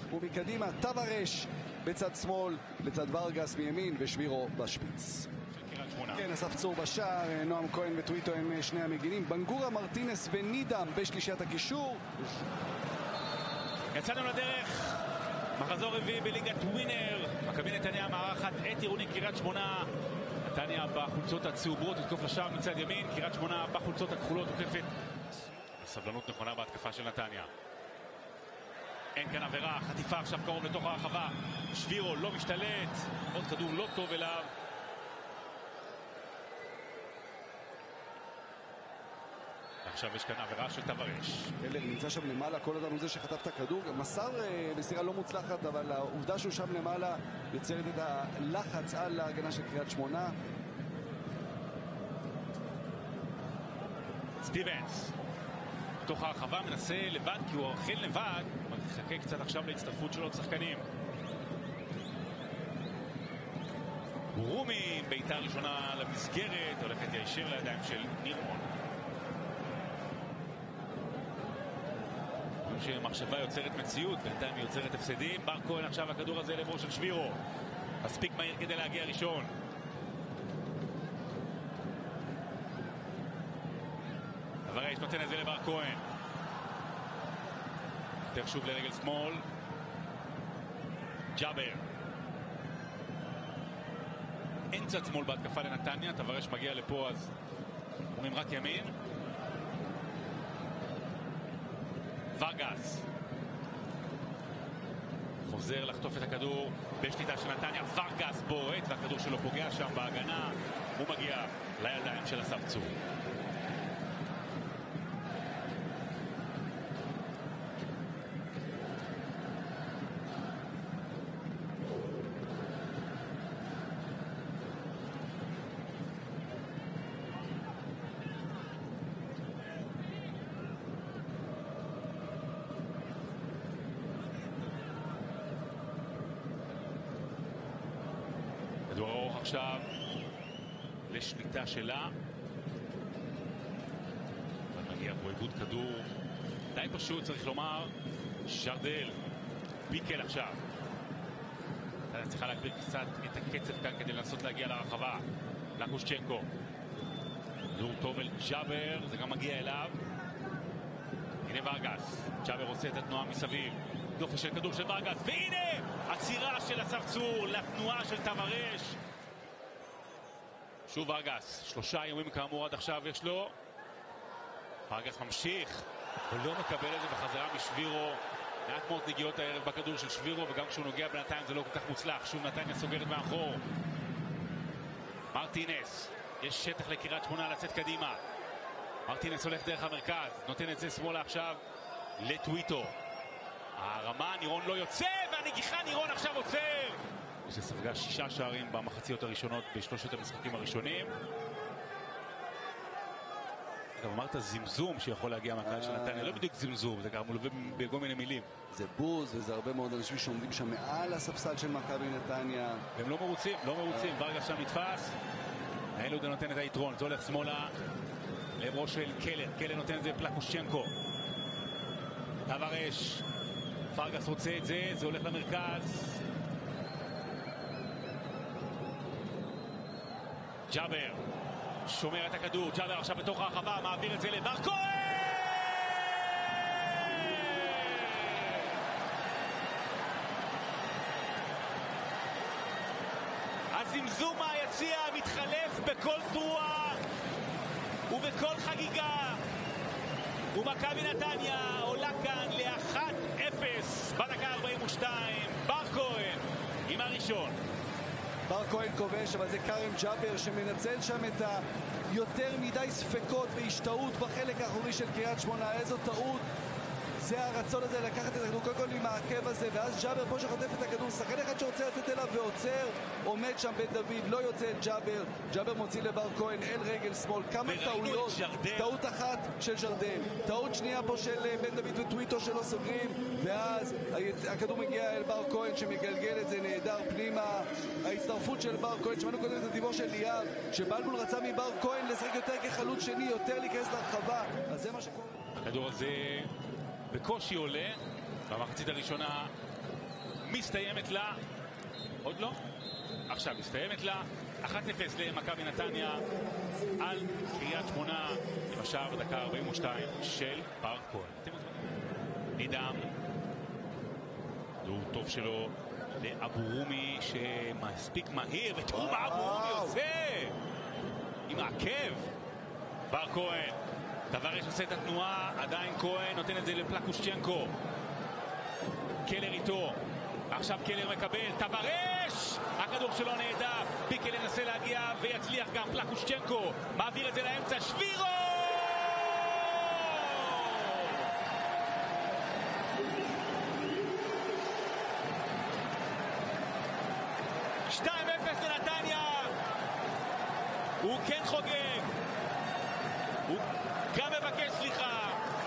ומקדימה טוורש בצד שמאל, לצד ורגס מימין ושבירו בשפיץ. כן, אסף צור בשער, נועם כהן וטוויטו הם שני המגינים, בנגורה, מרטינס ונידם בשלישיית הקישור. יצאנו לדרך, מחזור רביעי בליגת ווינר, מכבי נתניה מארחת את עירוני קריית שמונה. נתניה בחולצות הצהובות תתקוף לשער מצד ימין, קריית שמונה בחולצות הכחולות תוקפת. סבלנות נכונה בהתקפה של נתניה. אין כאן עבירה, חטיפה עכשיו קרוב לתוך הרחבה, שבירו לא משתלט, עוד כדור לא טוב אליו. עכשיו יש כאן עבירה של טוורש. קלר נמצא שם למעלה, כל אדם הוא זה שחטף את הכדור, מסר מסירה לא מוצלחת, אבל העובדה שהוא שם למעלה יוצרת את הלחץ על ההגנה של קריית שמונה. סטיבנס בתוך הרחבה מנסה לבד, כי הוא אכן לבד, מחכה קצת עכשיו להצטרפות של עוד שחקנים. רומי בעיטה ראשונה למסגרת, הולכת ישר לידיים של נירמון. שמחשבה יוצרת מציאות, בינתיים היא יוצרת הפסדים. בר כהן עכשיו הכדור הזה לעברו של שבירו, מספיק מהיר כדי להגיע ראשון. טוורש נותן את זה לבר כהן, יותר שוב לרגל שמאל, ג'אבר אין צד שמאל בהתקפה לנתניה, טוורש מגיע לפה אז אומרים רק ימין. ורגס חוזר לחטוף את הכדור בשליטה של נתניה, ורגס בועט והכדור שלו פוגע שם בהגנה, הוא מגיע לידיים של אסף צור. כדור ארוך עכשיו לשליטה שלה, מגיע פה איבוד כדור די פשוט, צריך לומר. ז'רדל פיקל עכשיו, צריכה להגביר קצת את הקצב כאן כדי לנסות להגיע לרחבה. לקושצ'נקו, כדור טוב אל ג'אבר, זה גם מגיע אליו. הנה ורגס, ג'אבר עושה את התנועה מסביב, דופן של כדור של ורגס, והנה עצירה של אסף צור לתנועה של טוורש. שוב ורגס, 3 איומים כאמור עד עכשיו יש לו. ורגס ממשיך ולא מקבל את זה בחזרה משבירו. מעט מאוד נגיעות הערב בכדור של שבירו, וגם כשהוא נוגע בינתיים זה לא כל כך מוצלח. שוב נתניה סוגרת מאחור. מרטינס, יש שטח לקריית שמונה לצאת קדימה. מרטינס הולך דרך המרכז, נותן את זה שמאלה עכשיו לטוויטו. הרמה, נירון לא יוצא, והנגיחה נירון עכשיו עוצר. שספגה 6 שערים במחציות הראשונות בשלושת המשחקים הראשונים. אגב, אמרת זמזום שיכול להגיע מהקהל של נתניה, לא בדיוק זמזום, זה גם מלווה בכל מיני מילים. זה בוז, וזה הרבה מאוד אנשים שעומדים שם מעל הספסל של מכבי נתניה. והם לא מרוצים, ורגע שם נתפס. האלודה נותן את היתרון, זה הולך שמאלה לעברו של קלר נותן את זה פלקושצ'נקו. טוורש, ורגס רוצה את זה, זה הולך למרכז. ג'אבר שומר את הכדור, ג'אבר עכשיו בתוך הרחבה, מעביר את זה לבר כהן! הזמזום מהיציע מתחלף בכל תרועה ובכל חגיגה, ומכבי נתניה עולה כאן ל-1-0 בדקה 42. בר כהן עם הראשון. בר כהן כובש, אבל זה קרם ג'אבר שמנצל שם את היותר מדי ספקות והשתאות בחלק האחורי של קריית שמונה. איזו טעות. זה הרצון הזה לקחת את הכדור קודם כל עם העקב הזה, ואז ג'אבר פה שחוטף את הכדור, שחקן אחד שרוצה לצאת אליו ועוצר, עומד שם בן דוד, לא יוצא את ג'אבר. ג'אבר מוציא לבר כהן אל רגל שמאל. כמה טעויות, טעות אחת של ז'רדל, טעות שנייה פה של בן דוד וטוויטו שלא סוגרים, ואז הכדור מגיע אל בר כהן שמגלגל את זה נהדר פנימה. ההצטרפות של בר כהן, שמענו קודם את הדיבור של ליאב שבלבול רצה מבר כהן לשחק יותר כחלוץ שני, יותר להיכנס לרחבה, אז זה מה שקורה. הכדור הזה בקושי עולה במחצית הראשונה מסתיימת לה, עוד לא, עכשיו מסתיימת לה 1-0 למכבי נתניה על קריית שמונה, עם השער בדקה 42 של בר כהן. נידם, כדור טוב שלו לאבו רומי שמספיק מהיר, ותראו מה אבו רומי עושה עם העקב. בר כהן, טווארש עושה את התנועה, עדיין כהן נותן את זה לפלקושצ'נקו, קלר איתו, עכשיו קלר מקבל, טווארש, הכדור שלו נהדף, פיקל ינסה להגיע ויצליח גם, פלקושצ'נקו מעביר את זה לאמצע, שבירו! 2-0 לנתניה. הוא כן חוגג, הוא גם מבקש סליחה,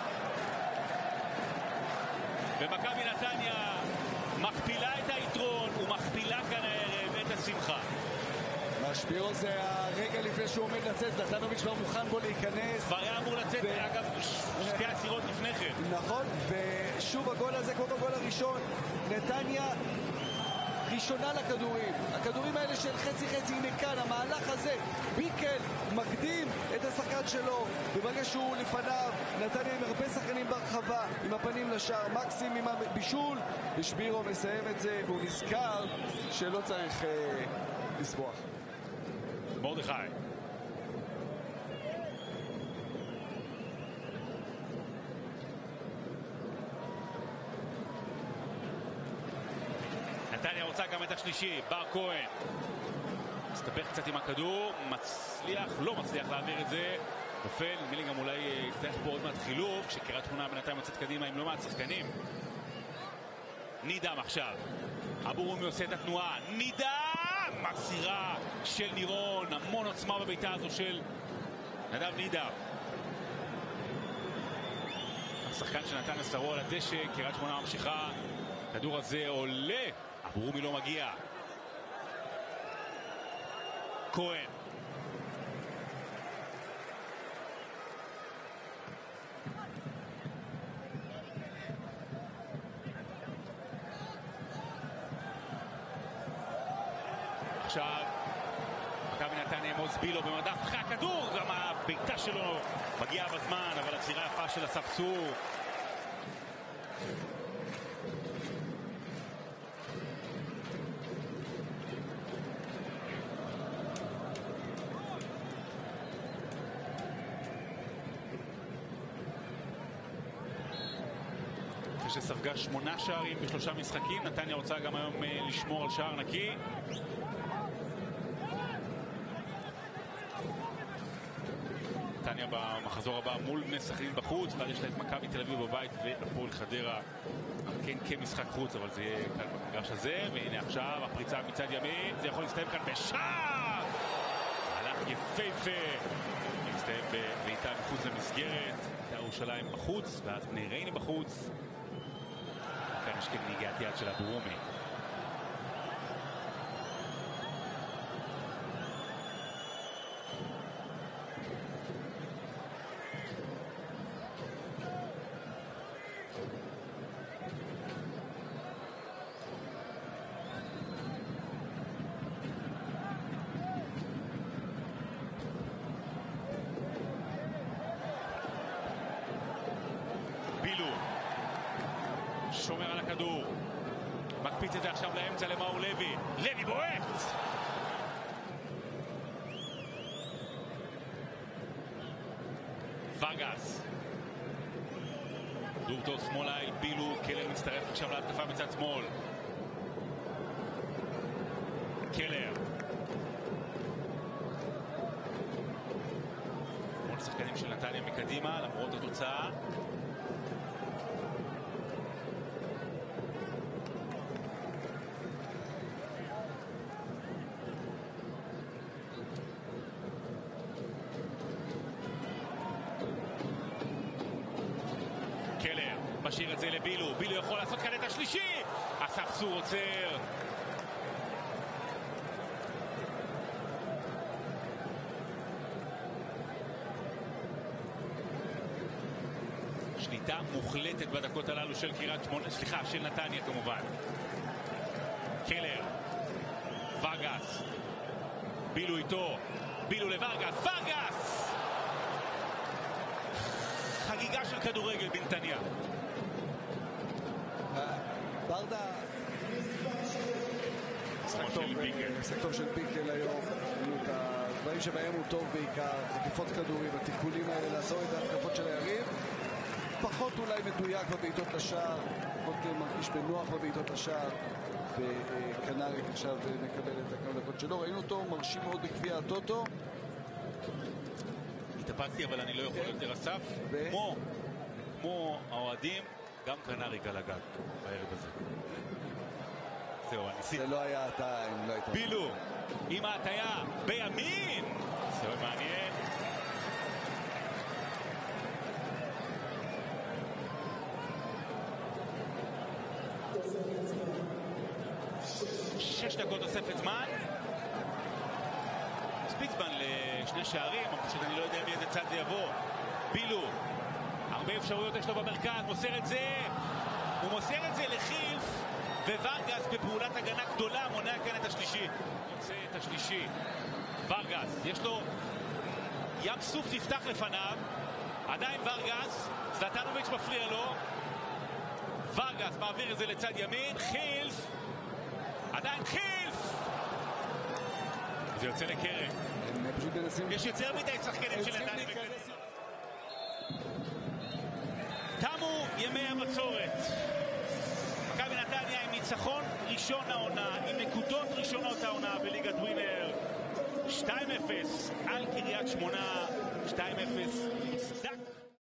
ומכבי נתניה מכפילה את היתרון ומכפילה כאן הערב את השמחה. שבירו זה הרגע לפני שהוא עומד לצאת, זלטנוביץ' כבר מוכן בו להיכנס. כבר היה אמור לצאת, אגב, שתי עצירות לפני כן. נכון, ושוב הגול הזה כמו בגול הראשון, נתניה ראשונה לכדורים. הכדורים האלה של חצי-חצי, הנה כאן, המהלך הזה, ביקל מקדים את השחקן שלו, וברגע שהוא לפניו, נתניה עם הרבה שחקנים ברחבה, עם הפנים לשער, מקסים עם הבישול, ושבירו מסיים את זה, והוא נזכר שלא צריך לסבוח. מרדכי. נתניה רוצה גם את השלישי, בר כהן מסתבך קצת עם הכדור, מצליח, לא מצליח להעביר את זה, נופל, נדמה לי גם אולי יצטרך פה עוד מעט חילוף, כשקריית שמונה בינתיים יוצאת קדימה עם לא מעט שחקנים. נידם עכשיו, אבו רומי עושה את התנועה, נידם! מסירה של נירון, המון עוצמה בביתה הזו של נדב נידם. השחקן שנתן לסרו על הדשא, קריית שמונה ממשיכה, הכדור הזה עולה, אבו רומי לא מגיע. כהן. עכשיו מכבי נתניה עם עוז בילו במדף אחרי הכדור, גם הביתה שלו מגיעה בזמן, אבל הצירה יפה של אסף צור. שספגה 8 שערים ב3 משחקים, נתניה רוצה גם היום לשמור על שער נקי. נתניה במחזור הבא מול בני סכנין בחוץ, ואז יש לה את מכבי תל אביב בבית והפועל חדרה כן כמשחק חוץ, אבל זה יהיה כאן במגרש הזה. והנה עכשיו הפריצה מצד ימין, זה יכול להסתיים כאן בשער, הלך יפהפה, להסתיים בביתה מחוץ למסגרת, ירושלים בחוץ ואז בני ריינה בחוץ. כאן יש כן נגיעת יד של אבו רומי. שומר על הכדור, מקפיץ את זה עכשיו לאמצע למאור לוי, לוי בועט! ורגס, כדור טוב שמאלה אל בילו, קלר מצטרף עכשיו להתקפה מצד שמאל. קלר מול שחקנים של נתניה מקדימה למרות התוצאה. קלר משאיר את זה לבילו, בילו יכול לעשות כאן את השלישי, אסף צור עוצר. שליטה מוחלטת בדקות הללו של קריית שמונה, סליחה, של נתניה כמובן. קלר, ורגס, בילו איתו, בילו לורגס, ורגס! חגיגה של כדורגל בנתניה. ברדה משחק טוב של פיקל היום. הדברים שבהם הוא טוב בעיקר, חטיפות כדורים, התיקולים האלה, לעזור את ההתקפות של היריב. פחות אולי מדויק בבעיטות לשער, פחות מרגיש בנוח בבעיטות לשער, וקנריק עכשיו מקבל את הכמה דקות שלו. ראינו אותו מרשים מאוד בגביע הטוטו. התאפצתי, אבל אני לא יכול יותר אסף. כמו האוהדים, גם קנריק על הגג בערב הזה. זהו, זה לא היה הטיים, לא הייתה. בילו עם ההטיה בימין. זהו, מעניין. שש דקות תוספת זמן. מספיק זמן לשני שערים, פשוט אני לא יודע מאיזה צד זה יבוא. בילו, הרבה אפשרויות יש לו במרכז, מוסר את זה, הוא מוסר את זה לחילף, וורגס בפעולת הגנה גדולה מונע כאן את השלישי. יוצא את השלישי. ורגס, יש לו ים סוף נפתח לפניו, עדיין ורגס, זלטנוביץ' מפריע לו, ורגס מעביר את זה לצד ימין, חילף, עדיין חילף, זה יוצא לקרן. יש יותר מדי שחקנים של נתניה. תמו ימי הבצורת. מכבי נתניה עם ניצחון ראשון העונה, עם נקודות ראשונות העונה בליגת ווינר. 2-0 על קריית שמונה, 2-0 מוצדק.